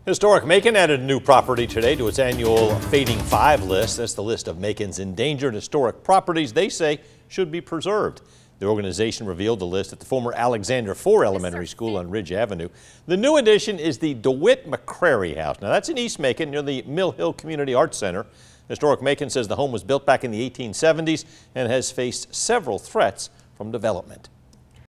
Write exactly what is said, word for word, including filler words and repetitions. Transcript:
Historic Macon added a new property today to its annual Fading Five list. That's the list of Macon's endangered historic properties they say should be preserved. The organization revealed the list at the former Alexander four Elementary School on Ridge Avenue. The new addition is the DeWitt McCrary House. Now that's in East Macon near the Mill Hill Community Arts Center. Historic Macon says the home was built back in the eighteen seventies and has faced several threats from development.